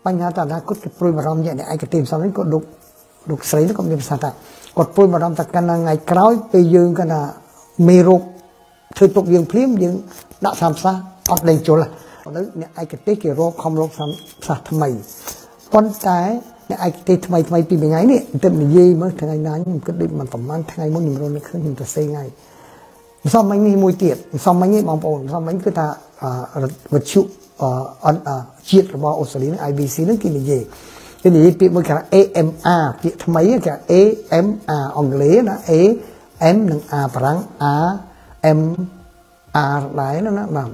បញ្ហាតើគាត់ព្រួយបារម្ភយ៉ាងឯកទេសសំនេះគាត់លោកស្រីនោះក៏មានប្រសាសន៍ថាគាត់ព្រួយបារម្ភថាកាលណាថ្ងៃក្រោយពេលយើងគាត់ថាមេរោគធ្វើទុកយើងភ្លាមយើងដាក់សាមសាអត់ដេញជុលឥឡូវអ្នកឯកទេសគេរកខំរកសាមសាថ្មីប៉ុន្តែអ្នកឯកទេសថ្មីពីថ្ងៃនេះទៅនិយាយមើលថ្ងៃណាខ្ញុំគិតដូចមិនប្រហែលថ្ងៃមុនខ្ញុំរត់នៅឃើញខ្ញុំទៅសេថ្ងៃម្សិលមិញនេះមួយទៀតម្សិលមិញនេះបងប្អូនម្សិលមិញគឺថាវិទ្យុជាតិរបស់អូស្ត្រាលី IBC ហ្នឹងគេនិយាយពាក្យមួយគេថា AMR ពាក្យថ្មីគេ AMR អង់គ្លេសណា AM និង R បារាំង RMR ដែរណាបាទ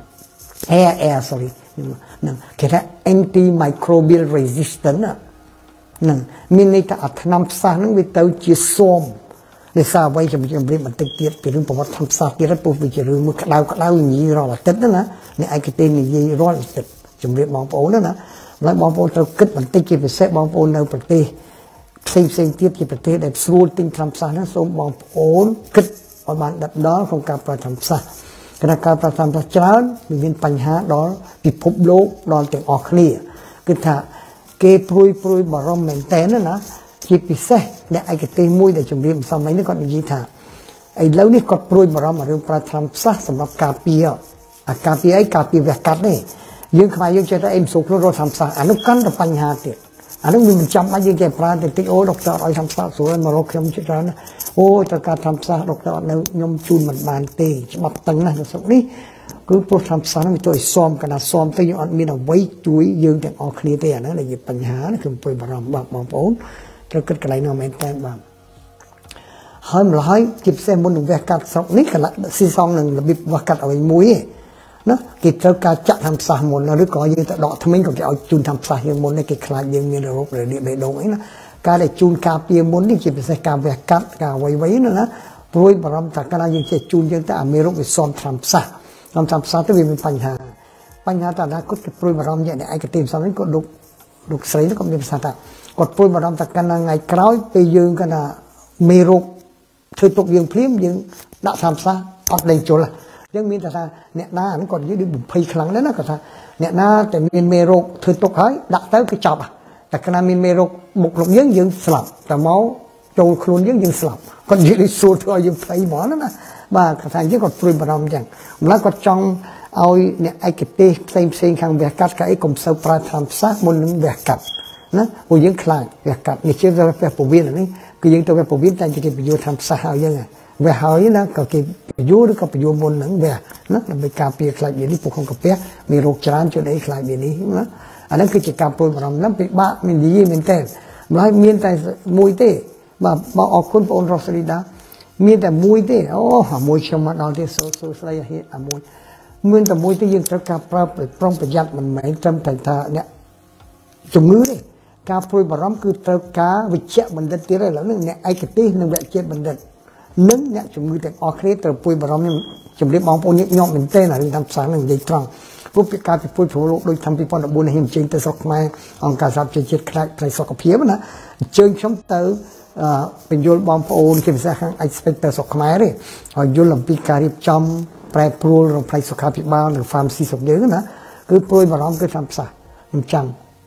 AR sorry ហ្នឹងគេថា antimicrobial resistant ហ្នឹងមានន័យថាអាថ្នាំផ្សះហ្នឹងវាទៅជាស៊ាំដោយសារអ្វីជំរាបបន្តិចទៀតពីរឿងប្រវត្តិថ្នាំផ្សះទៀតហើយពោលវាជារឿងមួយក្តៅនិយាយរាល់អាទិត្យណាអ្នកឯកទេសនិយាយរាល់អាទិត្យជំរាបបងប្អូនណាហើយបងប្អូនត្រូវគិតបន្តិចជាពិសេសបងប្អូននៅប្រទេសផ្សេងទៀតជាប្រទេសដែលស្រួលទិញថ្នាំផ្សះហ្នឹងសូមបងប្អូនគិតឲ្យបានដិតដល់ក្នុងការប្រើថ្នាំផ្សះគណៈការប្រើថ្នាំផ្សះច្រើនមានបញ្ហាដល់ពិភពលោកដល់ទាំងអស់គ្នាគឺថាគេព្រួយបារម្ភមែនតើណាជាពិសេសអ្នកឯកទេសមួយដែលជំរាបម្សិលមិញនេះគាត់និយាយថាឥឡូវនេះគាត់ព្រួយបារម្ភរឿងប្រើថ្នាំផ្សះសម្រាប់ការពារការពារវះកាត់នេះយើងខ្មែរយើងចេះតែមិនសូវខ្លួនរត់ថ្នាំផ្សះអានោះកាន់តែបញ្ហាទៀតអានោះវាមិនចាំបាច់យើងចេះប្រើតិចអូដុកទ័រឲ្យថ្នាំផ្សះស្រួលមករកខ្ញុំជិតច្រើនអូត្រូវការថ្នាំផ្សះដុកទ័រអត់នៅខ្ញុំជូនមិនបានទេច្បាប់តឹងណាស់នៅស្រុកនេះគឺព្រោះថ្នាំផ្សះនេះទៅឲ្យស៊ាំកណ្ដាលស៊ាំទៅយើងអត់មានអ្វីជួយយើងទាំងអស់គ្នាទេអាហ្នឹងដែលជាបញ្ហាគឺព្រួយបារម្ភបងប្អូនត្រូវគិតកន្លែងនោះមែនតើបាទហើយម្ល៉េះជាពិសេសមុននឹងវះកាត់ស្រុកនេះកន្លះស៊ីសងនឹងរបៀបវះកាត់អ្វីមួយឯណាគេត្រូវការចាក់ថ្នាំផ្សះមុនឬក៏យើងទៅដកថ្មិញក៏គេឲ្យជូនថ្នាំផ្សះយើងមុននេះគេខ្លាចយើងមានរោគរលាកបេះដូងអីណាការដែលជូនការពារមុននេះជាពិសេសការវះកាត់ការអ្វីណាព្រួយបារម្ភថាកាលណាយើងចេះជូនយើងទៅអាមេរោគវាស៊ាំថ្នាំផ្សះទៅវាមានបញ្ហាតើណាគាត់ព្រួយបារម្ភយ៉ាងឯកទេសសំនេះគាត់លោកស្រីនោះក៏មានប្រសាសន៍ថាគាត់ព្រួយបារម្ភថាកាលណាថ្ងៃក្រោយពេលយើងគាត់ថាមេរោគធ្វើទុកយើងភ្លាមយើងដាក់ថ្នាំផ្សះអត់ដេញជុលអញ្ចឹងមានតែថាអ្នកណាហ្នឹងគាត់និយាយដូចបំភ័យខ្លាំងណាស់ណាគាត់ថាអ្នកណាតែមានមេរោគធ្វើទុកហើយដាក់ទៅគឺចប់តែកាលណាមានមេរោគបុកលោកយើងស្លាប់តែមកចូលខ្លួនយើងស្លាប់គាត់និយាយដូចសួរធ្វើឲ្យយើងភ័យហ្មងណាបាទគាត់ថាអញ្ចឹងគាត់ព្រួយបារម្ភអញ្ចឹងម្ល៉េះគាត់ចង់ឲ្យអ្នកឯកទេសផ្សេងខាងវះកាត់ក៏អីកុំសូវប្រើថ្នាំផ្សះមុននឹងវះកាត់ណាព្រោះយើងខ្លាចវះកាត់នេះជាវះពោះវៀននេះគឺយើងទៅវះពោះវៀនតែគេបញ្យល់ថ្នាំផ្សះឲ្យយើងវះហើយណាក៏គេបញ្យល់ឬក៏បញ្យល់មុនហ្នឹងវះណាដើម្បីការពារខ្លាចវានេះពុកក្នុងកាពះមានរោគច្រើនជាងអីខ្លាចវានេះណាអាហ្នឹងគឺជាការព្រួយបារម្ភហ្នឹងពិបាកមាននិយាយមែនតើម្ល៉េះមានតែមួយទេបាទអរគុណបងអូនរស់ស្រីដាមានតែមួយទេអូមួយខ្ញុំមកដល់ទៀតសួស្ដីអាមួយមានតែមួយទេយើងត្រូវការប្រើប្រុងប្រយ័ត្នមិនមែនត្រឹមតែថាអ្នកជំងឺទេការព្រួយបារម្ភគឺត្រូវការវិជ្ជបណ្ឌិតទៀតឥឡូវនេះអ្នកឯកទេសនិងវិជ្ជបណ្ឌិតនិងអ្នកជំងឺទាំងអស់គ្នាត្រូវព្រួយបារម្ភខ្ញុំជម្រាបបងប្អូនញឹកញាប់មែនទេណារឿងតាមផ្សារនឹងនិយាយត្រង់ព្រោះពីការពិភពលោកដូចឆ្នាំ2014នេះខ្ញុំអញ្ជើញទៅស្រុកខ្មែរអង្គការសហប្រជាជាតិខ្លាចផ្នែកសុខភាពណាអញ្ជើញខ្ញុំទៅបញ្យល់បងប្អូនជាភាសាខាង Inspector ស្រុកខ្មែរទេហើយយល់អំពីការរៀបចំប្រែប្រួលក្នុងផ្នែកសុខាភិបាលនិង Pharmacy ស្រុកយើងណាគឺព្រួយបារម្ភគឺថ្នាំផ្សះខ្ញុំចាំ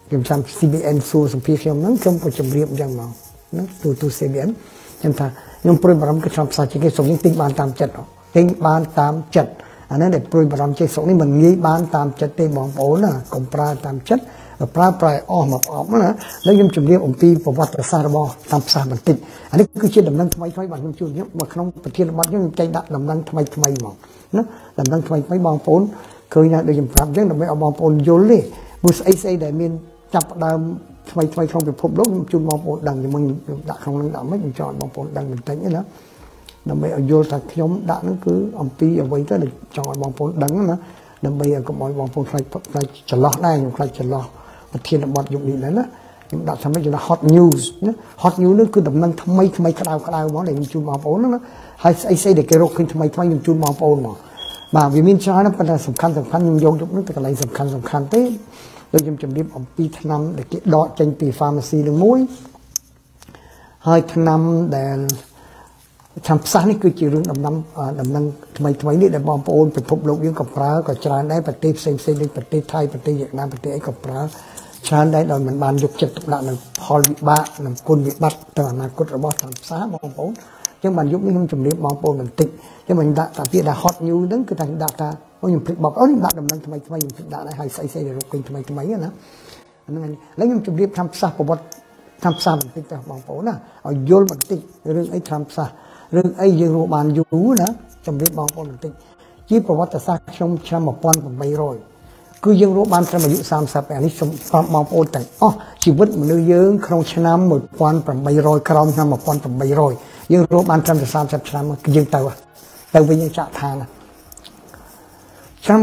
CBN សួរសម្ភារខ្ញុំហ្នឹងខ្ញុំក៏ជម្រាបអញ្ចឹងមកណាទូ CBN ខ្ញុំថាខ្ញុំព្រួយបារម្ភគឺថ្នាំផ្សះជាគេស្រុកយើងទិញបានតាមចិត្តអានេះដែលព្រួយបារម្ភជាស្រុកនេះមិនងាយបានតាមចិត្តទេបងប្អូនណាកុំប្រើតាមចិត្តប្រើអស់មកអស់ណាហើយខ្ញុំជម្រាបអំពីប្រវត្តិសាស្ត្ររបស់ថ្នាំផ្សះបន្តិចអានេះគឺជាដំណឹងថ្មីបាទខ្ញុំជួបខ្ញុំមកក្នុងប្រធានបទខ្ញុំចេញដាក់ដំណឹងថ្មីហ្មងណាដំណឹងថ្មីបងប្អូនឃើញថាដូចខ្ញុំប្រាប់អញ្ចឹងដើម្បីឲ្យបងប្អូនយល់ទេព្រោះស្អីដែលមានចាប់ផ្ដើមថ្មីក្នុងពិភពលោកខ្ញុំជូនបងប្អូនដឹងខ្ញុំដាក់ក្នុងនឹងដាក់មិនខ្ញុំចង់ឲ្យបងប្អូនដឹងបន្តិចណាដើម្បីឲ្យយល់ថាខ្ញុំដាក់ហ្នឹងគឺអំពីអ្វីទៅចង់ឲ្យបងប្អូនដឹងណាដើម្បីឲ្យកុំឲ្យបងប្អូនខ្លាចច្រឡោះដែរខ្ញុំខ្លាចច្រឡោះប្រធានបទយុគនេះណាខ្ញុំដាក់ថាម៉េចគេថា hot news ណា hot news នេះគឺដំណឹងថ្មីក្តៅហ្មងដែលខ្ញុំជូនបងប្អូនណាហើយស្អីដែលគេរកឃើញថ្មីខ្ញុំជូនបងប្អូនមកបាទវាមានច្រើនណាស់ប៉ុន្តែសំខាន់ខ្ញុំយកនេះទៅកន្លែងសំខាន់ទេដូចខ្ញុំជម្រាបអំពីថ្នាំដែលគេដកចេញពី pharmacy នឹងមួយហើយថ្នាំដែលថ្នាំផ្សះនេះគឺជារឿងដំណឹងថ្មីនេះដែលបងប្អូនពិភពលោកយើងក៏ប្រើក៏ច្រើនដែរប្រទេសផ្សេងដូចប្រទេសថៃប្រទេសវៀតណាមប្រទេសអីក៏ប្រើច្រើនដែរដោយមិនបានយកចិត្តទុកដាក់នៅផលវិបាកនិងគុណវិបត្តិទៅអនាគតរបស់តាមផ្សារបងប្អូនអញ្ចឹងបានយកនេះខ្ញុំជម្រាបបងប្អូនបន្តិចអញ្ចឹងមិនដាក់តាពាក្យថា hot news ហ្នឹងគឺថាដាក់ថាខ្ញុំភ្លេចបបអូខ្ញុំដាក់ដំណឹងថ្មីខ្ញុំភ្លេចដាក់ដែរហើយស្អីដែលរកឃើញថ្មីណាហ្នឹងឥឡូវខ្ញុំជម្រាបតាមផ្សារប្រវត្តិតាមផ្សារបន្តិចទៅបងប្អូនណាឲ្យយល់បន្តិចរឿងអីតាមផ្សាររឿងអីយើងរកបានយូរណាជម្រាបបងប្អូនបន្តិចជាប្រវត្តិសាស្ត្រខ្ញុំឆ្នាំ1800គឺយើងរកបានត្រឹមអាយុ30អានេះសូមប្រាប់បងប្អូនទាំងអស់ជីវិតមនុស្សយើងក្នុងឆ្នាំ1800ក្រោមឆ្នាំ1800យើងរកបានត្រឹមតែ30ឆ្នាំយើងទៅវិញយើងចាក់ឋានឆ្នាំ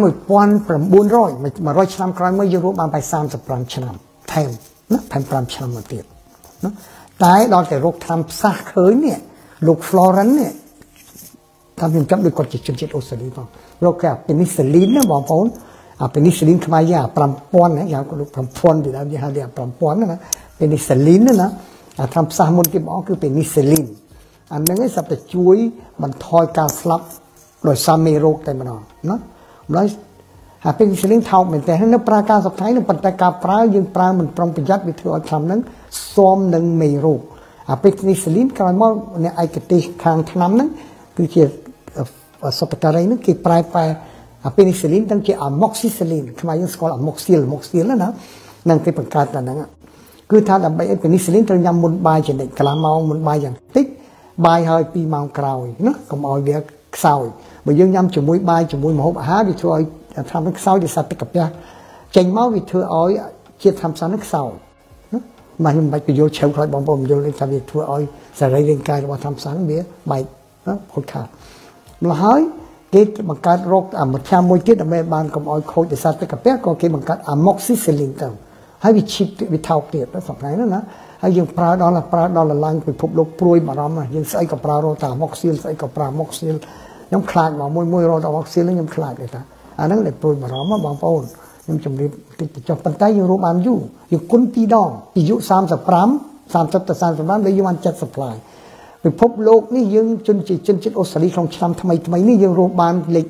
1900 100ឆ្នាំក្រោយមកយើងរកបានតែ35ឆ្នាំថែមណាថែម5ឆ្នាំមកទៀតណាតែដល់តែរកតាមផ្សះឃើញនេះលោក Florence នេះតាមខ្ញុំចាំដូចគាត់ជាជនជាតិអូស្ត្រាលីផងរកគេ penicillin ណាបងប្អូនpenicillin ខ្មែរយើង5000ណាយ៉ាងលោក5000ពីដើមយើងហៅថា5000ណា penicillin ណាតាមផ្សះមុនគេបងគឺ penicillin អាហ្នឹងឯងសម្រាប់ជួយបន្ថយការស្លាប់ដោយសារមេរោគតែម្ដងណាម្ល៉េះpenicillin ថោកមែនតើនៅប្រើការសប្តាហ៍នឹងប៉ុន្តែការប្រើយើងប្រើមិនប្រុងប្រយ័ត្នវាធ្វើឲ្យថ្នាំហ្នឹងស៊ាំនឹងមេរោគpenicillin ក្រោយមកអ្នកឯកទេសខាងថ្នាំហ្នឹងគឺជាសតការីហ្នឹងគេប្រែpenicillin ទាំងជា amoxicillin ខ្មែរយើងស្គាល់ amoxil ណានឹងគេបង្កើតតែហ្នឹងគឺថាដើម្បីឲ្យ penicillin ត្រូវញ៉ាំមុនបាយចនិចកន្លះម៉ោងមុនបាយយ៉ាងតិចបាយហើយ2ម៉ោងក្រោយណាកុំឲ្យវាខ្សោយបើយើងញ៉ាំជាមួយបាយជាមួយម្ហូបអាហារវាធ្វើឲ្យថ្នាំនឹងខ្សោយដោយសារទឹកកាពះចេញមកវាធ្វើឲ្យជាតិថ្នាំផ្សំនឹងខ្សោយណាមកខ្ញុំមិនបាច់បញ្យល់ឆៅខ្លោចបងប្អូនបញ្យល់ថាវាធ្វើឲ្យសរីរាង្គកាយរបស់ថ្នាំផ្សំវាបែកណាខូចខាតម្ល៉េះហើយគេបង្កើតរោគមួយថ្នាំមួយទៀតដើម្បីបានកុំឲ្យខូចដោយសារទឹកកាពះក៏គេបង្កើត amoxicillin ទៅហើយវាឈីបវាថោកទៀតដល់សប្តាហ៍ហ្នឹងណាហើយយើងប្រើដល់ឡើងពិភពលោកព្រួយបារម្ភយើងស្អីក៏ប្រើរោគតា amoxil ស្អីក៏ប្រើ amoxil ខ្ញុំខ្លាចមកមួយរោគ amoxil ខ្ញុំខ្លាចទេតាអាហ្នឹងដែលព្រួយបារម្ភបងប្អូនខ្ញុំជម្រាបតិចទៅចុះប៉ុន្តែយើងរកបានយូរយើងគុណ2ដងពីយុ35 30ទៅ35ដល់យើងបាន70 supply ពិភពលោកនេះយើងជនជាតិអូស្ត្រាលីក្នុងឆ្នាំថ្មីនេះយើងរកបានលេខ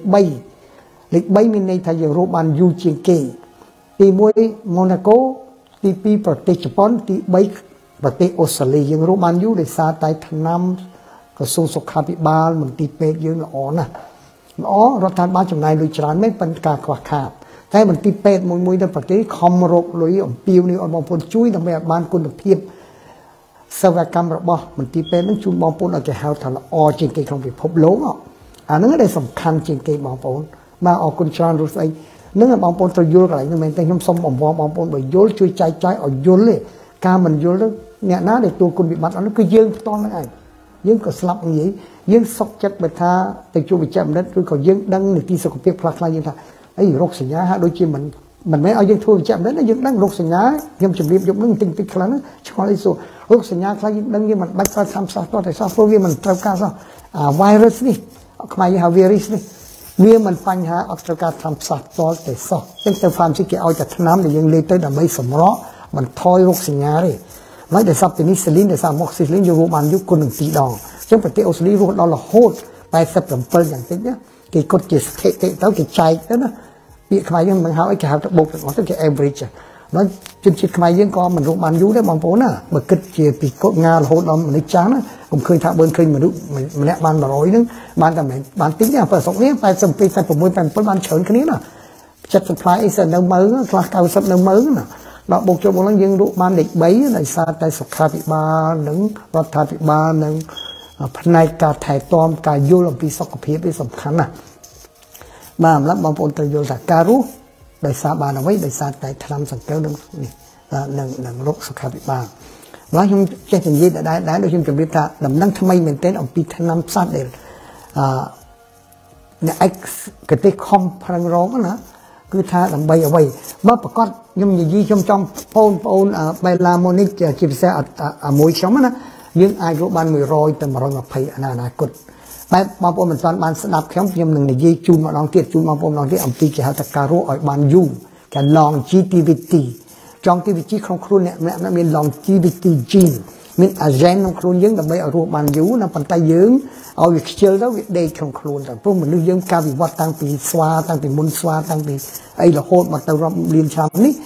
3មានន័យថាយើងរកបានយូរជាងគេទី1ម៉ូណាកូទី2ប្រទេសជប៉ុនទី3ប្រទេសអូស្ត្រាលីយើងរកបានយូរដោយសារតែថ្នាំក្រសួងសុខាភិបាលមន្ទីរពេទ្យយើងល្អណាស់ល្អរដ្ឋាភិបាលចំណាយលុយច្រើនមែនប៉ុន្តែការខ្វះខាតតែមន្ទីរពេទ្យមួយនៅប្រទេសខំរកលុយអំពាវនាវឲ្យបងប្អូនជួយដើម្បីឲ្យបានគុណភាពសេវាកម្មរបស់មន្ទីរពេទ្យនឹងជូនបងប្អូនឲ្យគេហៅថាល្អជាងគេក្នុងពិភពលោកអាហ្នឹងដែលសំខាន់ជាងគេបងប្អូនបាទអរគុណច្រើនរស់ស្អីនឹងបងប្អូនត្រូវយល់កន្លែងនេះមែនទេខ្ញុំសូមអង្វរបងប្អូនបើយល់ជួយចែកចាយឲ្យយល់ទេការមិនយល់ទៅអ្នកណាដែលទួលគុណវិបត្តិអត់នោះគឺយើងផ្ទាល់ហ្នឹងឯងយើងក៏ស្លាប់និយាយយើងសុខចិត្តបើថាទៅជួបវិជ្ជបណ្ឌិតឬក៏យើងដឹងនីតិសុខភាពខ្លះៗយើងថាអីរោគសញ្ញាហាក់ដូចជាមិនមែនឲ្យយើងធ្វើវិជ្ជបណ្ឌិតណាយើងដឹងរោគសញ្ញាខ្ញុំជម្រាបយកនឹងតិចខ្លះណាឆ្ងល់អីសួររោគសញ្ញាខ្លះយើងដឹងយើងមិនបាច់ប្រើថ្នាំផ្សះតតែសោះព្រោះវាមិនត្រូវការសោះvirus នេះខ្មែរហៅ virus នេះវាមិនបញ្ហាអត់ត្រូវការថ្នាំផ្សះតតែសោះអញ្ចឹងទៅ pharmacy គេឲ្យតែថ្នាំដែលយើងលេខទៅដើម្បីសម្រកបន្ថយរោគសញ្ញាទេហើយដែលសព penicillin ដែលសព amoxicillin យើងរកបានយូរគុណនឹង2ដងអញ្ចឹងប្រទេសអូស្ត្រាលីរស់ដល់រហូត87យ៉ាងតិចណាគេគិតជាស្ថិតិទៅគេចែកទៅណាពាក្យខ្មែរយើងមិនហៅអីគេហៅទៅបូកទាំងអស់ទៅគេ average ហើយជនជាតិខ្មែរយើងក៏មិនរកបានយូរដែរបងប្អូនណាបើគិតជាពីកុដងារហូតដល់មនុស្សចាស់ណាកុំឃើញថាបើឃើញមនុស្សម្នាក់បាន100ហ្នឹងបានតែមិនបានតិចណាបើស្រុកនេះ82 86 87បានច្រើនគ្នាណា70 supply អីសិននៅមើងខ្លះ90នៅមើងណាដល់បូកចូលមកឡើងយើងរកបានលេខ3ដោយសារតែសុខាភិបាលនិងរដ្ឋាភិបាលនិងផ្នែកការថែទាំការយល់អំពីសុខភាពវាសំខាន់ណាស់បាទសម្រាប់បងប្អូនត្រូវយល់ថាការរស់ដោយសារបានអ្វីដោយសារតែថ្នាំសង្កេវនឹងនេះនឹងរោគសុខាភិបាលហើយខ្ញុំចេះនិយាយដែរដូចខ្ញុំជម្រាបថាដំណឹងថ្មីមែនទែនអំពីថ្នាំផ្សាត់ដែលអ្នកឯកទេសខំប្រឹងរកណាគឺថាដើម្បីអ្វីបើប្រកាសខ្ញុំនិយាយខ្ញុំចង់បងប្អូនបែឡាម៉ូនិកជាពិសេសមួយខ្ញុំណាយើងអាចរកបាន100ទៅ120អនាគតបែបបងប្អូនមិនទាន់បានស្ដាប់ខ្ញុំនឹងនិយាយជូនម្ដងទៀតជូនបងប្អូនម្ដងទៀតអំពីគេហៅថាការរស់ឲ្យបានយូរគេ longevity ចង់ទីវិធីក្នុងខ្លួនអ្នកមាន longevity gene មាន agent ក្នុងខ្លួនយើងដើម្បីឲ្យរស់បានយូរណាប៉ុន្តែយើងឲ្យវាខ្ជិលទៅវាដេកក្នុងខ្លួនតែព្រោះមនុស្សយើងការវិវត្តតាំងពីស្វាតាំងពីមុនស្វាតាំងពីអីរហូតមកទៅរាប់លានឆ្នាំនេះគឺ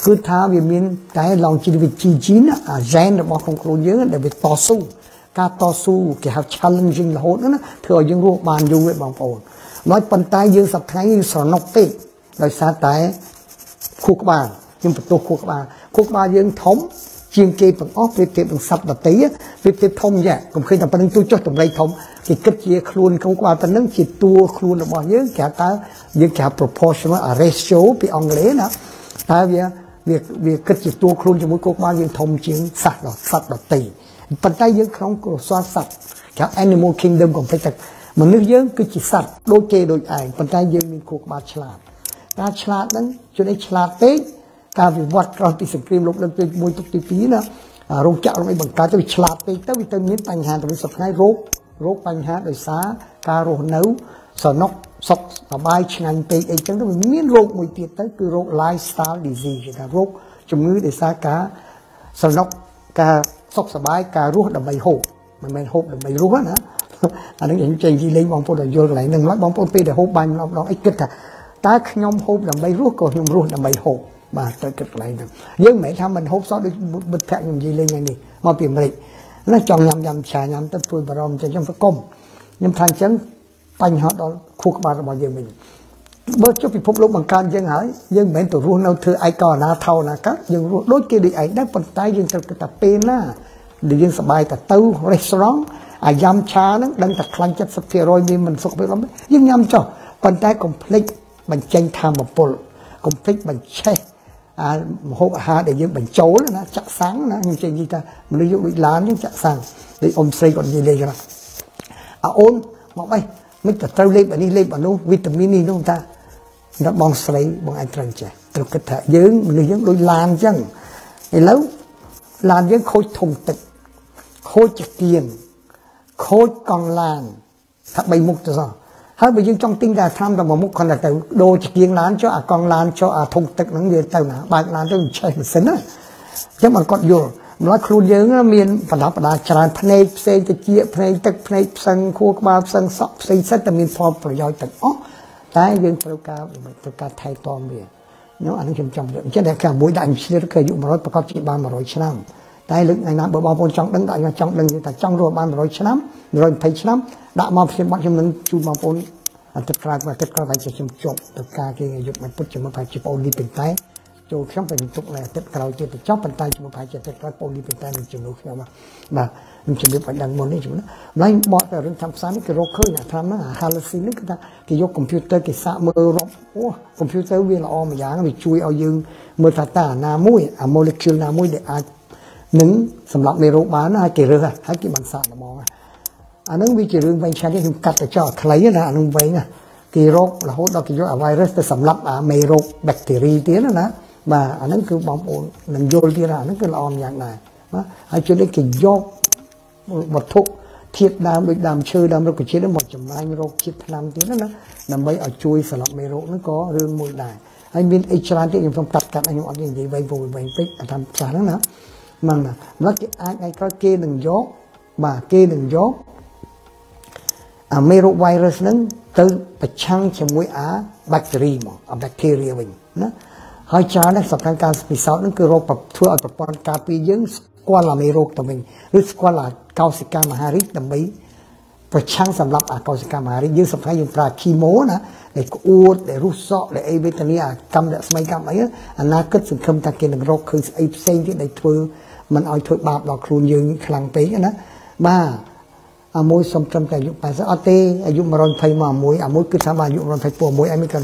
គឺថាវាមានតែ longevity gene អា gen របស់ក្នុងខ្លួនយើងដែលវាតស៊ូការតស៊ូគេហៅ challenging រហូតណាធ្វើឲ្យយើងរស់បានយូរទេបងប្អូនហើយប៉ុន្តែយើងសប្តាហ៍យើងស្រណុកពេកដោយសារតែខួរក្បាលយើងបន្ទោសខួរក្បាលយើងធំជាងគេទាំងអស់ប្រៀបធៀបនឹងសត្វដទៃប្រៀបធៀបធំយ៉ាកុំឃើញតែប៉ុណ្្នឹងទូចុះតម្លៃធំគេគិតជាខ្លួនខួរក្បាលប៉ុណ្្នឹងជាតួខ្លួនរបស់យើងគេហៅថាយើងគេហៅ proportional ratio ពីអង់គ្លេសណាតែវាគិតជាតួខ្លួនជាមួយខួរក្បាលយើងធំជាងសត្វដទៃប៉ុន្តែយើងក្នុងក្រសួងសត្វគេហៅ animal kingdom កុំភ្លេចថាមនុស្សយើងគឺជាសត្វដូចគេដូចឯងប៉ុន្តែយើងមានខួរក្បាលឆ្លាតការឆ្លាតហ្នឹងជួយឲ្យឆ្លាតពេកការវិវត្តក្រោយពីសង្គ្រាមលោកលើកទី1ទុកទី2ណារោងចក្ររបស់បង្កើតទៅវាឆ្លាតពេកទៅវាទៅមានបញ្ហាទៅសប្តាហ៍រោគបញ្ហាដោយសារការរស់នៅសំណុកសុខសប្បាយឆ្ងាញ់ពេកអីចឹងទៅវាមានរោគមួយទៀតទៅគឺរោគ lifestyle disease គេថារោគជំងឺដោយសារការសំណុកការសុខសប្បាយការរស់ដើម្បីហូបមិនមែនហូបដើម្បីរស់ណាអានេះខ្ញុំចេញនិយាយលេងបងប្អូនឲ្យយល់កន្លែងហ្នឹងឡើយបងប្អូនពេលដែលហូបបាញ់ម្ដងអីគិតថាតើខ្ញុំហូបដើម្បីរស់ក៏ខ្ញុំរស់ដើម្បីហូបបាទទៅគិតកន្លែងហ្នឹងយើងមិនមែនថាមិនហូបសោះដូចមិត្តភក្តិខ្ញុំនិយាយលេងយ៉ាងនេះមកពីអាមេរិកណាចង់ញ៉ាំឆាញ៉ាំទៅព្រួយបារម្ភអញ្ចឹងខ្ញុំប្រកុំខ្ញុំថាអញ្ចឹងបញ្ហាដល់ខួរក្បាលរបស់យើងវិញបើចុះពិភពលោកបង្កើនយើងហើយយើងមិនមែនទៅរស់នៅធ្វើឯកោណាថោណាកាយើងរស់ដូចគេដូចឯងដែរប៉ុន្តែយើងត្រូវគិតថាពេលណាដែលយើងសប្បាយទៅ restaurant អាយ៉ាំឆាហ្នឹងដឹងតែខ្លាញ់ 70% មានមិនសុខភាពឡើយយើងញ៉ាំចុះប៉ុន្តែកុំភ្លេចបញ្ចេញធម្មពលកុំភ្លេចបញ្ឆេះម្ហូបអាហារដែលយើងបញ្ចូលណាចាក់សាំងណាខ្ញុំចេះនិយាយថាមនុស្សយកដូចឡានយើងចាក់សាំងដូចអ៊ំស្រីគាត់និយាយលេងណាអូនមកបេះមិនទៅត្រូវលេបអានេះលេបអានោះវីតាមីននេះនោះថាដល់បងស្រីបងឯងត្រូវចេះត្រូវគិតថាយើងមនុស្សយើងដូចឡានអញ្ចឹងឥឡូវឡានយើងខូចធុងទឹកខូចចង្គៀងខូចកង់ឡានថា3មុខទៅសោះហើយបើយើងចង់ទិញតែថ្នាំតែមួយមុខគ្រាន់តែទៅដូរចង្គៀងឡានចុះអាកង់ឡានចុះអាធុងទឹកហ្នឹងវាទៅណាបើកឡានទៅឆេះម៉ាស៊ីនណាអញ្ចឹងបងគាត់យល់ម្ល៉េះខ្លួនយើងមានបណ្ដាច្រើនភ្នែកផ្សេងតិចភ្នែកទឹកភ្នែកផ្សឹងខួរក្បាលផ្សឹងសក់ផ្សេងសិតតែមានផលប្រយោជន៍ទាំងអស់តែយើងត្រូវការថែទាំវានោះអានេះខ្ញុំចង់និយាយអញ្ចឹងតែការមួយដាក់ឈ្មោះគឺអាយុ100ប្រកបជាបាន100ឆ្នាំតែលើកថ្ងៃណាបើបងប្អូនចង់ដឹងតែចង់ដឹងថាចង់រស់បាន100ឆ្នាំ120ឆ្នាំដាក់មកខ្ញុំបាត់ខ្ញុំនឹងជូនបងប្អូនអតិថិជនមកទឹកក្រោយតែខ្ញុំជប់ទៅការគេយុទ្ធមកពុតជាមួយផាជីបងនេះប៉ុន្តែចូលខ្ញុំទៅទុកនៅអតិថិជនក្រោយទៀតទៅចប់ប៉ុន្តែជាមួយផាជីអតិថិជនបងនេះប៉ុន្តែនឹងជំនួសខ្ញុំបាទខ្ញុំជម្រាបឲ្យដឹងមុននេះជំនួសម្ល៉េះបកតែរឿងតាមផ្សារនេះគេរកឃើញថាថ្នាំហ្នឹងអា Halsey នេះគឺថាគេយកកុំព្យូទ័រគេសាកមើលរាប់កុំព្យូទ័រវាល្អមួយយ៉ាងវាជួយឲ្យយើងមើលថាតើណាមួយអា molecule ណាមួយដែលអាចនឹងសម្រាប់មេរោគបានហើយគេរើសហើយគេបានសាកល្មងអានឹងវាជារឿងវែងឆ្ងាយខ្ញុំកាត់ទៅចោលខ្លីណាអានឹងវែងណាគេរករហូតដល់គេយកអា virus ទៅសម្រាប់អាមេរោគ bacteria ទៀតណាបាទអានឹងគឺបងប្អូននឹងយល់ទៀតអានឹងគឺល្អយ៉ាងដែរបាទហើយជួយគេយកវត្ថុធាតុដើមដូចដើមឈើដើមរុក្ខជាតិមកចម្រាញ់រោគជាតិថ្នាំទៀតណាដើម្បីឲ្យជួយសម្រាប់មេរោគហ្នឹងក៏រឿងមួយដែរហើយមានអីច្រើនទៀតខ្ញុំសូមកាត់ខ្ញុំអត់និយាយវែងពេកអាតាមផ្សារហ្នឹងណាមិនណាមកគេអាចឲ្យក្រោយគេនឹងយកបាទគេនឹងយកអាមេរោគ virus ហ្នឹងទៅប្រឆាំងជាមួយអា bacteria មកអា bacteria វិញណាហើយច្រើនណាស់សម្រាប់ការពិសោធន៍ហ្នឹងគឺរោគធ្វើឲ្យប្រព័ន្ធការពារយើងស្គាល់អាមេរោគទៅវិញឬស្គាល់អាកោសិកាមហារីកដើម្បីប្រឆាំងសម្រាប់អាកោសិកាមហារីកយើងសម្រាប់យើងប្រើ chemo ណាដែលក្អួតដែលរុះសក់ដែលអីវេទនាអាកម្មរស្មីកម្មអីអាណាគិតសង្ឃឹមថាគេនឹងរកឃើញស្អីផ្សេងទៀតដែលធ្វើមិនឲ្យធ្វើបាបដល់ខ្លួនយើងខ្លាំងពេកណាបាទអាមួយសុំត្រឹមតែអាយុ80អត់ទេអាយុ120មកអាមួយគឺថាអាយុ120ពួកមួយអីមិនក៏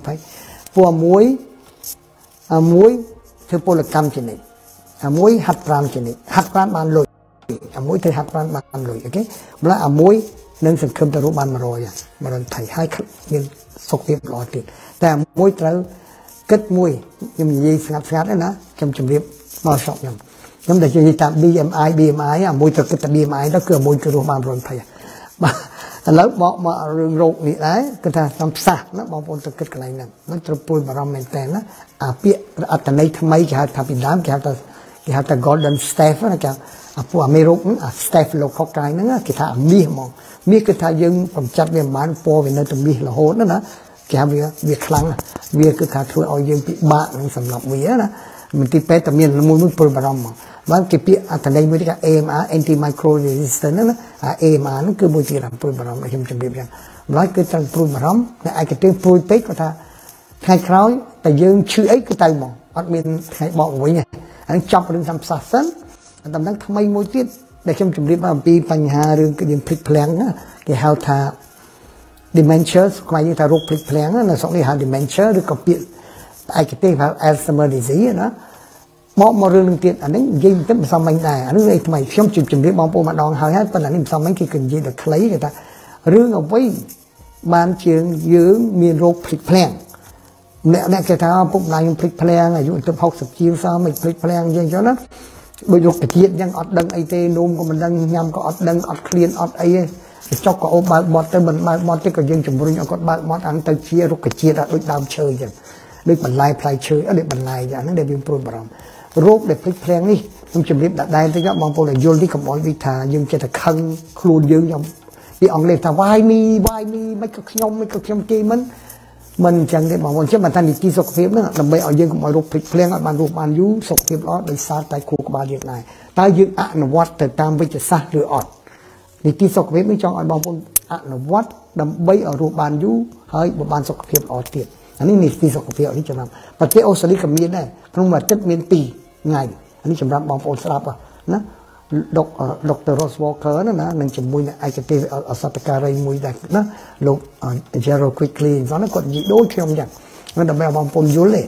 120ពួកមួយធ្វើពលកម្មជានិច្ចអាមួយហាត់ប្រាណជានិច្ចហាត់ប្រាណបានលុយអាមួយធ្វើហាត់ប្រាណបានលុយអូខេម្ល៉េះអាមួយនឹងសង្ឃឹមទៅរកបាន120ហើយមានសុខភាពល្អទៀតតែអាមួយត្រូវគិតមួយខ្ញុំនិយាយស្ងាត់ណាខ្ញុំជម្រាបមកសក់ខ្ញុំតែនិយាយតាម BMI អាមួយត្រូវគិតតែ BMI ទៅគឺអាមួយគឺរស់បាន120បាទឥឡូវបកមករឿងរោគនេះដែរគឺថាតាមផ្សះណាបងប្អូនត្រូវគិតកន្លែងហ្នឹងមិនត្រូវពួយបារម្ភមែនតើណាអាពាក្យអត្តន័យថ្មីគេហៅថាពីដើមគេហៅថា golden staph ណាគេអាពួកអាមេរោគអា staphylococcus ហ្នឹងគេថាអាមាសហ្មងមាសគឺថាយើងកម្ចាត់វាមិនបានពណ៌វានៅតែមាសរហូតណាគេហៅវាខ្លាំងវាគឺថាធ្វើឲ្យយើងពិបាកនឹងសម្រាប់វាណា mình ti pet tầm miền mùi mùi bồi bầm mà và cái việc thành đây mới cái AMR anti micro resistant đó AMR nó cứ mùi ti làm bồi bầm này chấm điểm rằng nói cứ trong bồi bầm này ai cái tiếng bồi pet của ta khai khói tại dương chữ ấy cái tay mỏng ở miền khai bỏ với nhỉ anh chọc đừng làm sạch sẵn tầm đang thay môi tiết để chấm điểm vào piปัญหา rừng cái điểm phịch phèn á cái hao thà dementia quay như ta rục phịch phèn á là sống đi hao dementia được có biệt ai cái tên là Alzheimer disease đó mà rừng tiền anh ấy gì tới mà sao mình này anh ấy này mày chấm điểm bóng bộ mà đòn hơi hết phần là mình sao mấy cái cần gì được lấy người ta rừng ở với ban trường dưới miền rục phịch phèn nè cái thao bụng này phịch phèn này dụ tập học sập chiêu sao mình phịch phèn gì cho nó bây giờ cái chuyện đang ọt đằng ai tê nôm của mình đang nhâm có ọt đằng ọt clean ọt ấy cho có ôm bao bọt tới mình bao bọt tới cái dân chủng bùi có bao bọt ăn tới chia rút cái chia ra đôi đào chơi vậy đôi bàn lai play chơi ở đây bàn lai vậy nó để biến bùi bầm rốt để phịch phèn đi trong trường hợp đã đây tới các mong phụ là vô đi cầm món vi thà nhưng chỉ là khăn khuôn dương nhom đi ông lên thà vai mi mấy cái nhom kia mình chẳng để bảo chứ mà thanh đi kỹ sọc phim đó làm bây ở dương cũng mọi rục phịch phèn ở bàn dú sọc phim đó để xa tại khu của bà điện này ta dương nó vót từ tam với chợ xa rửa ọt đi kỹ sọc phim mới cho ở bao phong nó vót đâm bây ở ruộng bàn dú hơi một bàn sọc phim ọt tiền anh ấy kỹ sọc phim đi cho làm và cái ô xử lý cầm miên này không mà chất miên tì ngày anh ấy chấm làm bao phong sáp à nó Dr. Ross Walker nó nâng chấm mùi này ai cái tê ở sát cái ray mùi đặc nó lục Gerald Quickly nó còn gì đối khi ông rằng nó đâm vào bom pôn dú lệ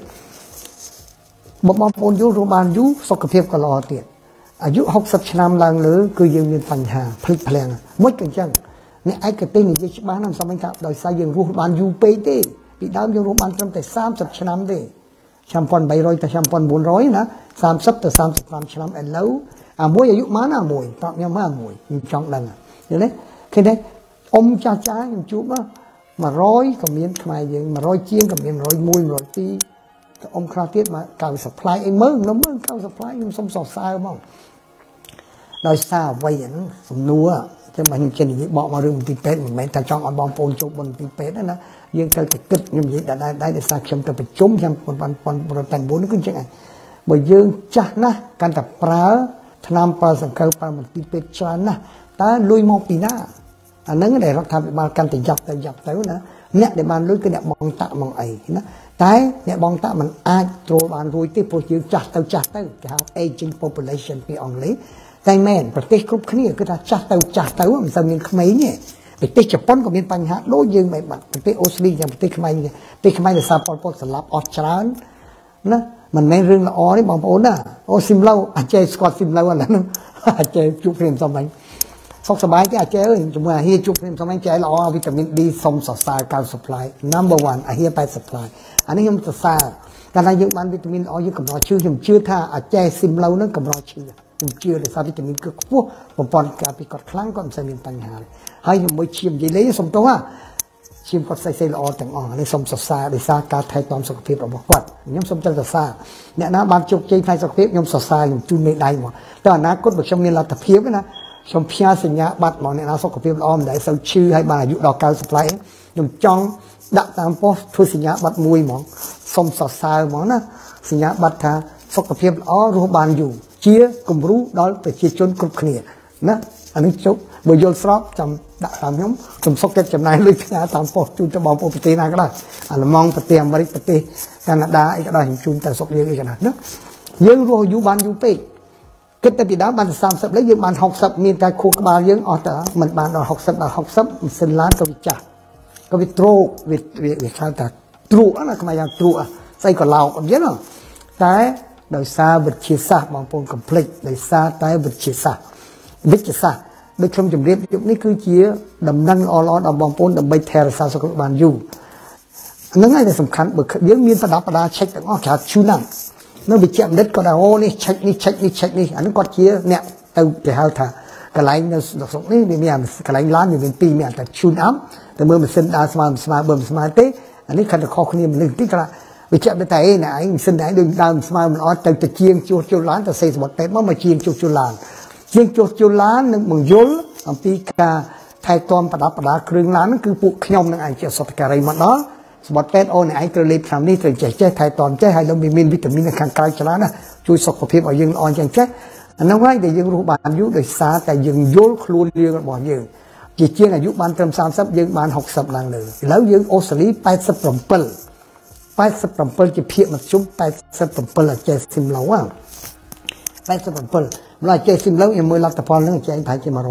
bom pôn dú ruộng bàn dú sọc phim có lò tiềnอายุ60 nămឡើងលើគឺយើងមានបញ្ហាភ្លេចភ្លាំងមួយក៏អញ្ចឹងអ្នកឯកទេសនិយាយច្បាស់ណាស់សម័យថាដោយសារយើងរស់បានយូរពេកទេពីដើមយើងរស់បានត្រឹមតែ30ឆ្នាំទេឆ្នាំ1300ទៅឆ្នាំ1900ណា30ទៅ35ឆ្នាំឥឡូវអាមួយអាយុប៉ុន្មានអាមួយតបខ្ញុំមកអាមួយខ្ញុំចង់ដឹងឃើញទេឃើញទេអ៊ំចាស់ខ្ញុំជួប100ក៏មានខ្មែរយើង100ជាងក៏មាន101 102អ៊ំខ្លះទៀតមកកៅ supply អីមើលកៅ supply ខ្ញុំសុំសរសើរមកដោយសារអ្វីហ្នឹងសំណួរចឹងមកខ្ញុំចេះនិយាយបកមករឿងមន្ទីរពេទ្យមិនមែនតែចង់ឲ្យបងប្អូនចូលមន្ទីរពេទ្យណាយើងត្រូវតែគិតខ្ញុំនិយាយដែរដោយសារខ្ញុំទៅប្រជុំឆ្នាំ1989គឺចឹងឯងបើយើងចាស់ណាស់កាន់តែប្រើថ្នាំប្រើសង្កូវប្រើមន្ទីរពេទ្យច្រើនណាស់តើលុយមកពីណាអាហ្នឹងដែលរដ្ឋាភិបាលកាន់តែយ៉ាប់ទៅណាអ្នកដែលបានលុយគឺអ្នកបងតាក់មកអីណាតែអ្នកបងតាក់មិនអាចចូលបានរួចទេព្រោះយើងចាស់ទៅគេហៅ aging population ពីអង់គ្លេសតែមែនប្រទេសគ្រប់គ្នាគឺថាចាស់ទៅមិនសូវមានក្មេងទេប្រទេសជប៉ុនក៏មានបញ្ហាដូចយើងបែបបាត់ប្រទេសអូស្ត្រាលីយ៉ាងប្រទេសខ្មែរដោយសារប៉ុលពតសម្លាប់អស់ច្រើនណាមិនមែនរឿងល្អទេបងប្អូនណាអូស៊ីមឡូអាចចេះស្គាល់ស៊ីមឡូអាហ្នឹងអាចចេះជួបគ្នាសំឡាញ់សុខសប្បាយទេអាចចេះអើយជាមួយអាហៀជួបគ្នាសំឡាញ់ចេះល្អវីតាមីន D សុំសរសើរកៅ supply number 1អាហៀ80 supply អានេះខ្ញុំសរសើរកាលណាយើងបានវីតាមីនល្អយើងកម្រឈឺខ្ញុំជឿថាអាចចេះស៊ីមឡូហ្នឹងកម្រឈឺខ្ញុំជឿដោយសារវីតាមីនគឺខ្ពស់ប្រព័ន្ធការពារគាត់ខ្លាំងគាត់មិនសូវមានបញ្ហាហើយជាមួយឈាមនិយាយលេងសុំទោសឈាមគាត់ស្អីល្អទាំងអស់នេះសុំសរសើរដោយសារការថែទាំសុខភាពរបស់គាត់ខ្ញុំសូមសរសើរអ្នកណាបានជោគជ័យផ្នែកសុខភាពខ្ញុំសរសើរខ្ញុំជូនមេដៃមកតែអនាគតបើខ្ញុំមានលទ្ធភាពណាខ្ញុំផ្ញើសញ្ញាបត្រមកអ្នកណាសុខភាពល្អមិនដែលសូវឈឺហើយបានអាយុដល់90ផ្លែខ្ញុំចង់ដាក់តាមប៉ុស្តិ៍ធ្វើសញ្ញាបត្រមួយហ្មងសុំសរសើរហ្មងណាសញ្ញាបត្រថាសុខភាពល្អរស់បានយូរជាគំរូដល់ប្រជាជនគ្រប់គ្នាណាអានេះជប់បើយល់ស្របចាំដាក់តាមខ្ញុំសុខចិត្តចំណាយលុយផ្ញើតាមប៉ុស្តិ៍ជូនទៅបងប្អូនប្រទេសណាក៏ដោយអាល្លឺម៉ង់ប្រទេសអាមេរិកប្រទេសកាណាដាអីក៏ដោយខ្ញុំជូនទៅសុខយើងអីក៏ដោយណាយើងរស់យូរបានយូរពេកគិតទៅពីដើមបាន30លេខយើងបាន60មានតែខួរក្បាលយើងអស់ទៅមិនបានដល់60ម៉ាស៊ីនឡានក៏វាចាស់ក៏វាទ្រោវាហៅថាទ្រក់ណាខ្មែរយ៉ាងទ្រក់ស្អីក៏ឡោកអញ្ចឹងតែដោយសារវិទ្យាសាស្ត្របងប្អូនកុំភ្លេចដោយសារតែវិទ្យាសាស្ត្រដូចខ្ញុំជម្រាបយុគនេះគឺជាដំណឹងល្អដល់បងប្អូនដើម្បីថែរក្សាសុខភាពបានយូរហ្នឹងហើយដែលសំខាន់បើយើងមានប្រដាប់ប្រដាឆែកទាំងអស់គេហៅឈូណាំនៅវិជ្ជាបណ្ឌិតគាត់ថាអូនេះឆែកនេះអាហ្នឹងគាត់ជាអ្នកទៅគេហៅថាកន្លែងនៅស្រុកនេះវាមានកន្លែងឡានវាមានពីរមានតែ tune up តែមើលម៉ាស៊ីនដើរស្មើបើមិនស្មើទេអានេះគាត់ទៅខុសគ្នាមនុស្សទីគាត់វិជ្ជាបណ្ឌិតតែឯងម៉ាស៊ីនឯងដូចដើរស្មើមិនអត់ទៅជាងជួសជុលឡានទៅសេសវត្តពេទ្យមកជាងជួសជុលឡានជាងជួសជុលឡាននឹងបង្យល់អំពីការថែទាំប្រដាប់ប្រដាគ្រឿងឡានហ្នឹងគឺពួកខ្ញុំនឹងឯងជាសតការីមកដល់សម្បត្តិពេទ្យអូនឯងត្រូវលេបថ្នាំនេះត្រូវចេះថែទាំចេះហើយនឹងមានវីតាមីនខាងក្រៅច្រើនណាជួយសុខភាពឲ្យយើងល្អចឹងចេះអានោះហើយដែលយើងរស់បានយូរដោយសារតែយើងយល់ខ្លួនយើងរបស់យើងជាជាងអាយុបានត្រឹម30យើងបាន60ឡើងលើឥឡូវយើងអូស្ត្រាលី87ជាភាគមធ្យម87អាចេះស៊ីមឡូហ្នឹង87ម្ល៉េះចេះស៊ីមឡូខ្ញុំមើលលទ្ធផលហ្នឹងចេះប្រហែលជា120 110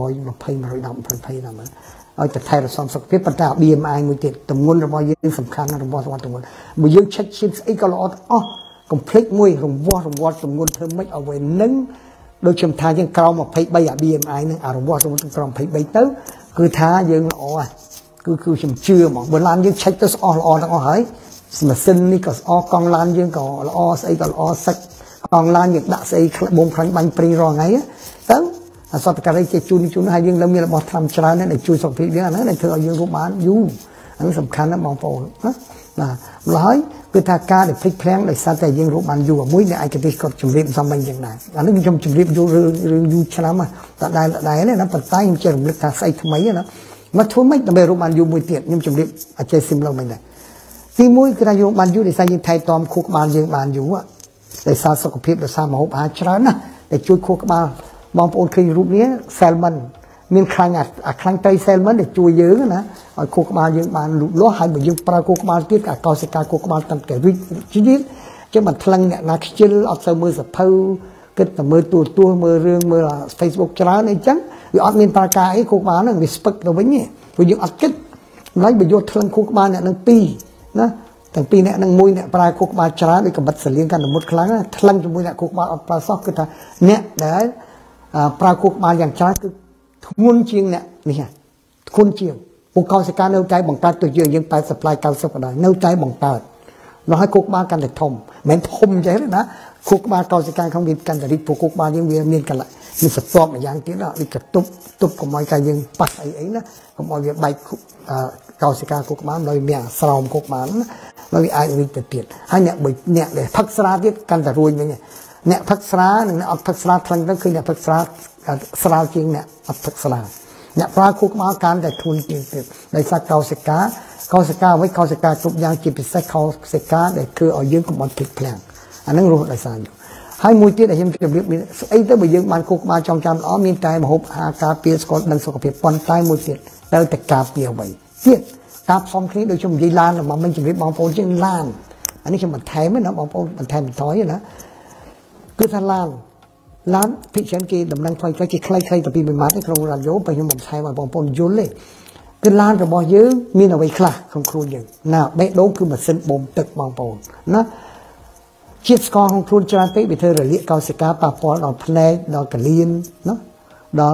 120ណាស់ឲ្យតែថែរក្សាសុខភាពប៉ុន្តែ BMI មួយទៀតទម្ងន់របស់យើងសំខាន់ណាស់របស់ទម្ងន់បើយើងឆែកឈាមស្អីក៏ល្អទាំងអស់កុំភ្លេចមួយរង្វាស់ទម្ងន់ធ្វើម៉េចឲ្យវានឹងដូចខ្ញុំថាយើងក្រោម23អា BMI ហ្នឹងអារង្វាស់ទម្ងន់ក្រោម23ទៅគឺថាយើងល្អហើយគឺខ្ញុំជឿហ្មងបើឡានយើងឆែកទៅស្អស់ល្អទាំងអស់ហើយម៉ាស៊ីននេះក៏ស្អស់កង់ឡានយើងក៏ល្អស្អីក៏ល្អសាច់កង់ឡានយើងដាក់ស្អីបងខ្លាញ់បាញ់ព្រីរាល់ថ្ងៃទៅអសតការីជាជូនហើយយើងនៅមានរបស់ថ្នាំច្រើនណាស់ដែលជួយសុខភាពយើងអាហ្នឹងដែលធ្វើឲ្យយើងរស់បានយូរអានេះសំខាន់ណាស់បងប្អូនណាម្ល៉េះហើយគឺថាការដែលភ្លេចភ្លាំងដោយសារតែយើងរស់បានយូរមួយនៅឯកទេសគាត់ជម្រាបសំបញ្ញយ៉ាងណាអានេះខ្ញុំជម្រាបយូររឿងយូរឆ្នាំតែដែរណាប៉ុន្តែខ្ញុំចេះរំលឹកថាស្អីថ្មីណាមកធ្វើម៉េចដើម្បីរស់បានយូរមួយទៀតខ្ញុំជម្រាបអចេះស៊ីមឡូមិនដែរទី1គឺថាយើងបានយូរដោយសារយើងថែទាំខួរក្បាលយើងបានយូរដោយសារសុខភាពដោយសារម្ហូបអាហារច្រើនណាស់ដែលជួយខួរក្បាលបងប្អូនឃើញរូបនេះ salmon មានខ្លាញ់ខ្លាញ់ត្រី salmon ដែលជួយយើងណាឲ្យខួរក្បាលយើងបានលូតលាស់ហើយបើយើងប្រើខួរក្បាលទៀតអាកោសិកាខួរក្បាលតាមតែរីកជាចឹងមិនថ្លឹងអ្នកណាខ្ជិលអត់សូវមើលសភៅគិតតែមើលទូមើលរឿងមើល Facebook ច្រើនអីចឹងវាអត់មានប្រការអីខួរក្បាលហ្នឹងវាស្ពឹកទៅវិញទេព្រោះយើងអត់គិតម្ល៉េះបើយកថ្លឹងខួរក្បាលអ្នកនឹង2ណាទាំងពីរអ្នកនឹងមួយអ្នកប្រើខួរក្បាលច្រើនដូចកបិតសលៀងកាន់តែមុតខ្លាំងថ្លឹងជាមួយអ្នកខួរក្បាលអត់ប្រើសោះគឺថាអ្នកដែលប្រើខួរក្បាលយ៉ាងច្រើនគឺធ្ងន់ជាងអ្នកនេះធ្ងន់ជាងពួកកោសិកានៅតែបង្កើតទៅយើង80 90ក៏ដោយនៅតែបង្កើតនោះឲ្យខួរក្បាលកាន់តែធំមិនធំចេះទេណាខួរក្បាលកោសិកាក្នុងវាកាន់តែរីកពួកខួរក្បាលយើងវាមានកលៈមានស្រទាប់មួយយ៉ាងទៀតដូចកតុបកុំឲ្យកាយយើងប៉ះអីណាកុំឲ្យវាបែកកោសិកាខួរក្បាលដោយមានស្រោមខួរក្បាលណាហើយវាអាចរីកទៅទៀតហើយអ្នកដែលផឹកស្រាទៀតកាន់តែរួញវិញអ្នកផឹកស្រានិងអ្នកអត់ផឹកស្រាថ្លឹងទៅគឺអ្នកផឹកស្រាស្រាលជាងអ្នកអត់ផឹកស្រាអ្នកប្រើខួរក្បាលកាន់តែធន់ជាងទៀតដោយសារកោសិកាអ្វីកោសិកាគ្រប់យ៉ាងជាពិសេសកោសិកាដែលធ្វើឲ្យយើងកុំអត់ភ្លេចភ្លាំងអាហ្នឹងរស់ដោយសារយូរហើយមួយទៀតដែលខ្ញុំជម្រាបមានស្អីទៅបើយើងបានខួរក្បាលចងចាំល្អមានតែម្ហូបអាហារការពារស្គាល់ដឹងសុខភាពប៉ុន្តែមួយទៀតត្រូវតែការពារអ្វីទៀតការផ្សំគ្នាដូចខ្ញុំនិយាយឡានរបស់mìnhជម្រាបបងប្អូនជាងឡានអានេះខ្ញុំបន្ថែមណាបងប្អូនបន្ថែមបន្ថយណាគឺថាឡានភិកច្រើនគេដំណឹងខ្លីៗគេខ្លីៗតែពី1ម៉ាត់ក្នុងរ៉ាឌីយ៉ូបើខ្ញុំបន្ថែមឲ្យបងប្អូនយល់ទេគឺឡានរបស់យើងមានអ្វីខ្លះក្នុងខ្លួនយើងណាបេះដូងគឺម៉ាស៊ីនបូមទឹកបងប្អូនណាជាតិស្ករក្នុងខ្លួនច្រើនពេកវាធ្វើរលាកកោសិកាប៉ះពាល់ដល់ភ្នែកដល់កលៀនណាដល់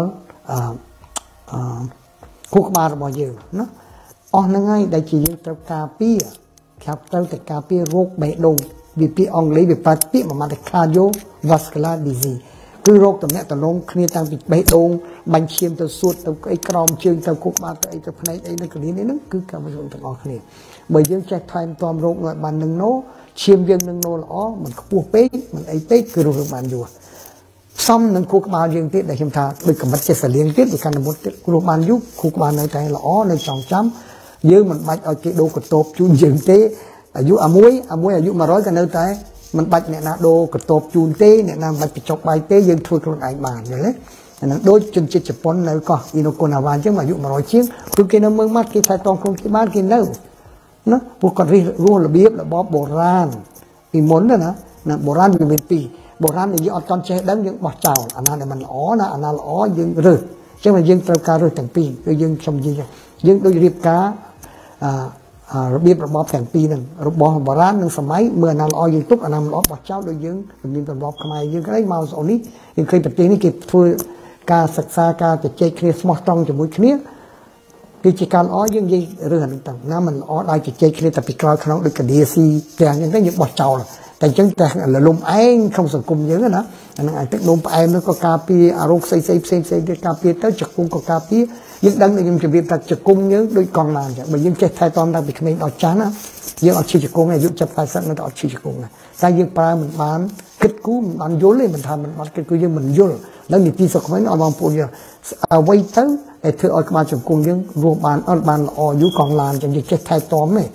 ខួរក្បាលរបស់យើងណាអស់ហ្នឹងហើយដែលជាយើងត្រូវការពារត្រូវតែការពាររោគបេះដូងវាពាក្យអង់គ្លេសវាប្រើពាក្យមួយម៉ាត់ cardiovascular disease គឺរោគទំនាក់ទំនងគ្នាតាំងពីបេះដូងបាញ់ឈាមទៅសួតទៅអីក្រោមជើងទៅខួរក្បាលទៅអីទៅភ្នែកអីនៅកលៀននេះហ្នឹងគឺកម្មវិធីទាំងអស់គ្នាបើយើងចេះថែទាំរោគឲ្យបាននឹងណូឈាមយើងនឹងណូល្អមិនខ្ពស់ពេកមិនអីពេកគឺរស់បានយូរផ្សំនឹងខួរក្បាលយើងទៀតដែលខ្ញុំថាដូចកម្រិតចេះសលៀងទៀតវាកាន់តែមុតទៀតរស់បានយូរខួរក្បាលនៅតែល្អនៅចងចាំយើងមិនបាច់ឲ្យគេដូរកតបជូនយើងទេអាយុអាមួយអាយុ100ក៏នៅតែមិនបាច់អ្នកណាដូរកតបជូនទេអ្នកណាមិនបាច់បញ្ចុកបាយទេយើងធ្វើខ្លួនឯងបានយល់ទេអាហ្នឹងដូចជនជាតិជប៉ុននៅកោះអ៊ីណូកូណាវ៉ាអញ្ចឹងអាយុ100ជាងគឺគេនៅមើលម៉ាត់គេថែទាំខ្លួនគេបានគេនៅណាពួកគាត់រស់របៀបរបបបុរាណពីមុនណាបុរាណវាមានពីរបុរាណដែលយើងអត់តន់ចេះដឹងយើងបោះចោលអាណាដែលមិនល្អណាអាណាល្អយើងរើសអញ្ចឹងយើងត្រូវការរើសទាំងពីរគឺយើងខ្ញុំនិយាយយើងដូចរៀបការរបៀបរបបទាំងពីរហ្នឹងរបស់បុរាណនិងសម័យមើលអាណាល្អយើងទុកអាណាមិនល្អបោះចោលដូចយើងមានទម្លាប់ខ្មែរយើងក្តីមកស្អុននេះយើងឃើញប្រទេសនេះគេធ្វើការសិក្សាការជជែកគ្នាស្មោះត្រង់ជាមួយគ្នាគឺជាការល្អយើងនិយាយរឿងអានេះទៅណាមិនល្អដល់ជជែកគ្នាតែពីក្រោយខ្នងដូចកឌីស៊ីទាំងអញ្ចឹងយើងបោះចោលតែអញ្ចឹងតែលំឯងក្នុងសង្គមយើងណាអាហ្នឹងអាចទឹកនោមផ្អែមនោះក៏ការពារអារោគផ្សេងទៀតការពារទៅជង្គង់ក៏ការពារយើងដឹងថាខ្ញុំជម្រាបថាជង្គង់យើងដូចកង់ឡានអញ្ចឹងបើយើងចេះថែទាំតាំងពីក្មេងដល់ចាស់ណាយើងអត់ឈឺជង្គង់ទេអាយុ70 80នៅតែអត់ឈឺជង្គង់ណាតែយើងប្រើមិនបានគិតគូរមិនបានយល់ទេមិនថាមិនបានគិតគូរយើងមិនយល់ដល់នីតិសុខភាពឲ្យបងប្អូនយល់អ្វីទៅដែលធ្វើឲ្យក្បាលជង្គង់យើងរស់បានអត់បានល្អយូរកង់ឡានអញ្ចឹងយើងចេះថែទាំទេ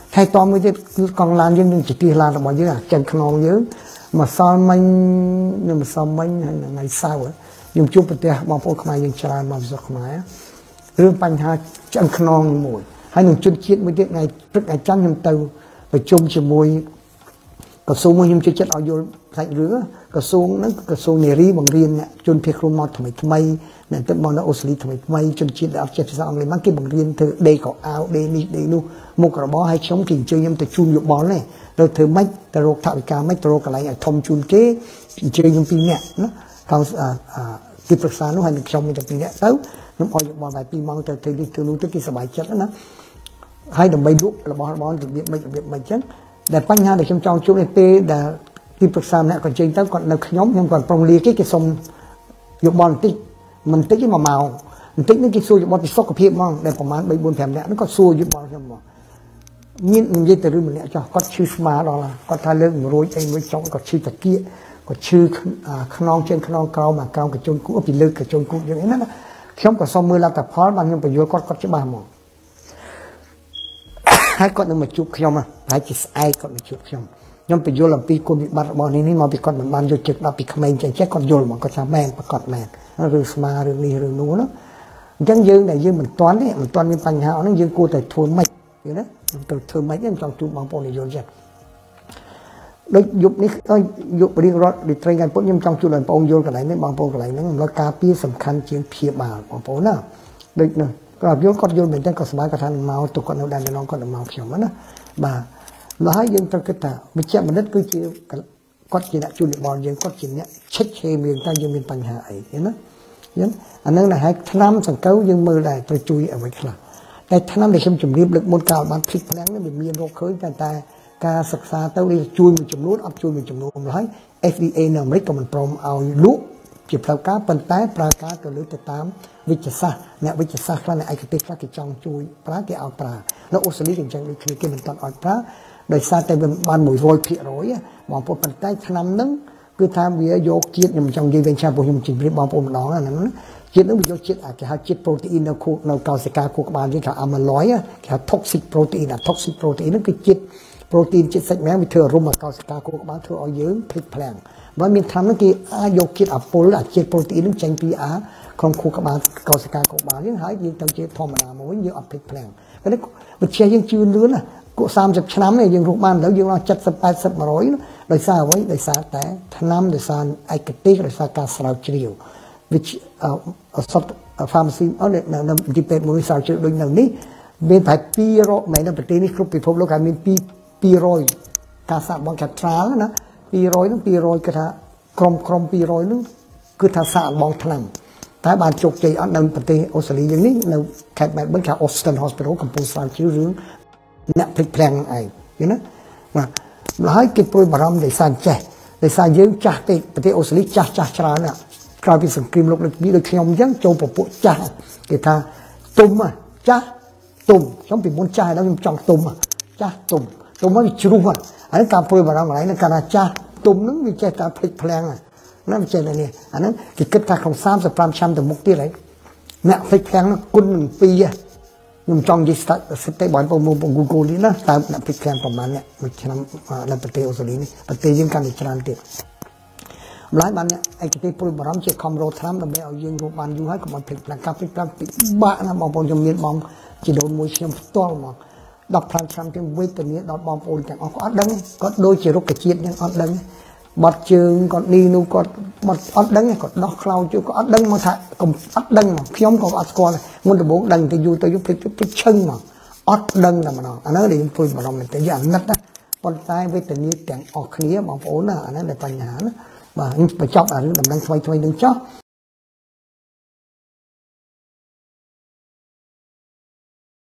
ហើយតមួយទៀតគឺកង់ឡានយើងនឹងជាទីឡានរបស់យើងចឹងខ្នងយើងម្សិលមិញហើយថ្ងៃសៅរ៍ខ្ញុំជួបប្រទេសបងប្អូនខ្មែរយើងច្រើនមកវិសុខខ្មែររឿងបញ្ហាចឹងខ្នងមួយហើយនឹងជនជាតិមួយទៀតថ្ងៃព្រឹកថ្ងៃច័ន្ទខ្ញុំទៅប្រជុំជាមួយក្រសួងមួយខ្ញុំជឿចិត្តឲ្យយល់សាច់រឿងក្រសួងហ្នឹងក្រសួងនារីបង្រៀនជនភៀសខ្លួនមកថ្មីអ្នកទៅមកនៅអូស្ត្រាលីថ្មីជនជាតិដែលអត់ចេះភាសាអង់គ្លេសមកគេបង្រៀនធ្វើដេកកៅអៅដេនេះដេនោះមុខរបរឲ្យខ្ញុំគេអញ្ជើញខ្ញុំទៅជូនយោបល់នេះទៅធ្វើម៉េចទៅរកថវិកាម៉េចទៅរកកន្លែងឲ្យធំជូនគេអញ្ជើញខ្ញុំ2នាក់ណាខាងទីប្រឹក្សានោះហើយនឹងខ្ញុំមានតែ2នាក់ទៅខ្ញុំឲ្យយោបល់តែ2ម៉ោងទៅនេះទៅនោះទៅគេសប្បាយចិត្តណាហើយដើម្បីលក់របស់របររបៀបម៉េចអញ្ចឹងដែលបញ្ហាដែលខ្ញុំចង់ជួបនេះពេលដែលទីប្រឹក្សាម្នាក់គាត់ចេញទៅគាត់នៅខ្ញុំគាត់ប្រុងលាគេសុំយោបល់បន្តិចមិនតិចទេ1ម៉ោងបន្តិចនេះគេសួរយោបល់ពីសុខភាពហ្មងដែលប្រហែល3 4 5នាក់ហ្នឹងគាត់សួរយោបល់ខ្ញុំហ្មងមាននិយាយទៅរឿងម្នាក់ចោះគាត់ឈឺស្មាដល់គាត់ថាលើក1រួចអីមួយចុងគាត់ឈឺតាគៀកគាត់ឈឺខ្នងជើងខ្នងក្រោមក្រោមកញ្ជុនគូពីលើកញ្ជុនគូយ៉ាងនេះណាខ្ញុំក៏សុំមើលលទ្ធផលបានខ្ញុំបញ្យល់គាត់ច្បាស់ហ្មងហើយគាត់នឹងមកជួបខ្ញុំហើយជាស្អែកគាត់មកជួបខ្ញុំបញ្យល់អំពីគុណវិបត្តិរបស់នេះមកពីគាត់មិនបានយកចិត្តដល់ពីក្មេងចេះគាត់យល់ហ្មងគាត់ថាមែនប្រកបមែនរឿងស្មារឿងនេះរឿងនោះណាអញ្ចឹងយើងដែលយើងមិនទាន់មានបញ្ហាហ្នឹងយើងគួរតែធ្វើម៉េចយល់ទេទៅធ្វើម៉េចខ្ញុំចង់ជួបបងប្អូនយល់ចឹងដូចយប់នេះយប់រៀងរាល់ដូចត្រេងកាយពុតខ្ញុំចង់ជួបបងប្អូនយល់កន្លែងនេះបងប្អូនកន្លែងហ្នឹងរំលឹកការពារសំខាន់ជាងព្យាបាលបងប្អូនណាដូចនោះគាត់យល់មែនទេគាត់សប្បាយគាត់ថាមកទៅគាត់នៅដែនឡងគាត់មកខ្ញុំណាបាទแล้วហើយយើងត្រូវគិតថាវិជ្ជបណ្ឌិតគឺជាគាត់ជាអ្នកជួយយោបល់យើងគាត់ជាអ្នកឈិតឆេមយើងតែយើងមានបញ្ហាអីឃើញណាយើងអានឹងដែលហែកថ្នាំសង្កូវយើងមើលដែរត្រូវជួយអ្វីខ្លះតែថ្នាំដែលខ្ញុំជម្រាបលើកមុនកាលបានភ្លេចផ្លាំងនេះវាមានរកឃើញតែការសិក្សាទៅវាជួយមួយចំនួនអត់ជួយមួយចំនួនហើយ FDA នៅអាមេរិកក៏មិនព្រមឲ្យលក់ជាផ្លូវការប៉ុន្តែប្រើការទៅលើទៅតាមវិទ្យាសាស្ត្រអ្នកវិទ្យាសាស្ត្រខ្លះអ្នកឯកទេសខ្លះគេចង់ជួយប្រើគេឲ្យប្រើនៅអូស្ត្រាលីគេអញ្ចឹងដូចគ្នាគេមិនទាន់ឲ្យប្រើដោយសារតែវាបាន 100% បងប្អូនប៉ុន្តែឆ្នាំហ្នឹងគឺថាវាយកជាតិខ្ញុំចង់និយាយវិញឆាព្រោះខ្ញុំជម្រាបបងប្អូនម្ដងហ្នឹងជាតិហ្នឹងវាយកជាតិគេហៅជាតិ protein នៅកោសិកាខួរក្បាលយើងគេហៅ amyloid គេហៅ toxic protein toxic protein ហ្នឹងគឺជាតិ protein ជាតិសាច់ម៉ាំងវាធ្វើអារម្មណ៍កោសិកាខួរក្បាលធ្វើឲ្យយើងភ្លេចភ្លាំងបើមានឆ្នាំហ្នឹងគេអាចយកជាតិអាពុលជាតិ protein ហ្នឹងចេញពីក្នុងខួរក្បាលកោសិកាខួរក្បាលយើងហើយយើងទៅជាធម្មតាមកវិញយើងអត់ភ្លេចភ្លាំងតែវិទ្យាយើងជឿលឿនណាគួរ30ឆ្នាំនេះយើងរស់បានឥឡូវយើងដល់70 80 100ដោយសារអ្វីដោយសារតែថ្នាំដោយសារឯកទេសដោយសារការស្រាវជ្រាវវិទ្យាសត្វ pharmacy នៅទីពេទ្យមួយស្រាវជ្រាវដូចនៅនេះមានតែ200មិននៅប្រទេសនេះគ្រប់ពិភពលោកហើយមាន200ការសាកល្បងកាត្រាល់ណា200ហ្នឹង200គឺថាក្រុម200ហ្នឹងគឺថាសាកល្បងថ្នាំតែបានជោគជ័យអត់នៅប្រទេសអូស្ត្រាលីយ៉ាងនេះនៅខេត្ត Melbourne គេ Austin Hospital កំពុងស្រាវជ្រាវរឿងអ្នកភ្លេចភ្លាំងឯងឃើញណាបាទហើយគេព្រួយបារម្ភដោយសារចេះដោយសារយើងចាស់ពេកប្រទេសអូស្ត្រាលីចាស់ច្រើនណាក្រោយពីសង្គ្រាមលោកលើកទី2ដូចខ្ញុំអញ្ចឹងចូលពពួកចាស់គេថាទុំចាស់ទុំខ្ញុំពីមុនចាស់ហើយខ្ញុំចង់ទុំចាស់ទុំមកវាជ្រុះហើយការព្រួយបារម្ភកន្លែងហ្នឹងកាលណាចាស់ទុំហ្នឹងវាចេះតែភ្លេចភ្លាំងណាវាចេះតែនេះអាហ្នឹងគេគិតថាក្នុង35ឆ្នាំទៅមុខទៀតហើយអ្នកភ្លេចភ្លាំងហ្នឹងគុណនឹង2ខ្ញុំចង់និយាយស្ថិតិបងប្អូន Google នេះណាតើអ្នកភ្លេចភ្លាំងប្រហែលអ្នកមួយឆ្នាំនៅប្រទេសអូស្ត្រាលីនេះប្រទេសយើងកាន់តែច្រើនទៀតម្ល៉េះបានអ្នកឯកទេសព្រួយបារម្ភជាខំរត់ថ្នាំដើម្បីឲ្យយើងរស់បានយូរហើយកុំឲ្យភ្លេចភ្លាំងការភ្លេចភ្លាំងពិបាកណាបងប្អូនខ្ញុំមានបងជីដូនមួយខ្ញុំផ្ទាល់ហ្មង15ឆ្នាំទៀតវេទនាដល់បងប្អូនទាំងអស់គាត់អត់ដឹងគាត់ដូចជារុក្ខជាតិយ៉ាងអត់ដឹងបាត់ជើងគាត់នេះនោះគាត់បាត់អត់ដឹងគាត់ដោះខ្លោចជួយគាត់អត់ដឹងមកថាកុំអត់ដឹងមកខ្ញុំក៏អត់ស្គាល់មុនដំបូងដឹងទៅយូរទៅភ្លេចឈឹងមកអត់ដឹងតែម្ដងអានោះដែលខ្ញុំព្រួយបារម្ភមែនទេយើងអាណិតណាប៉ុន្តែវេទនាទាំងអស់គ្នាបងប្អូនណាអានោះដែលបញ្ហាណាបាទខ្ញុំបញ្ចប់អារឿងដំណឹងថ្មីនឹងចោះ